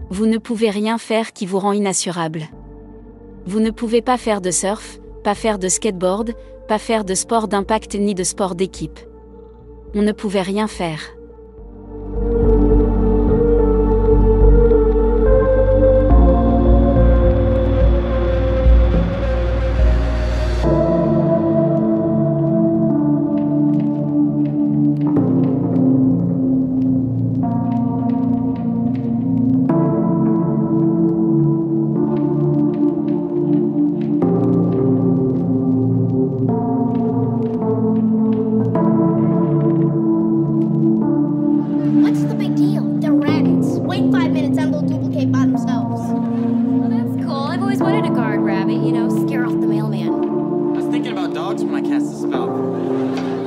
Vous ne pouvez rien faire qui vous rend inassurable. Vous ne pouvez pas faire de surf, pas faire de skateboard, pas faire de sport d'impact ni de sport d'équipe. On ne pouvait rien faire. What's the big deal? They're rabbits. Wait 5 minutes and they'll duplicate by themselves. Well, that's cool. I've always wanted a guard rabbit, scare off the mailman. I was thinking about dogs when I cast the spell.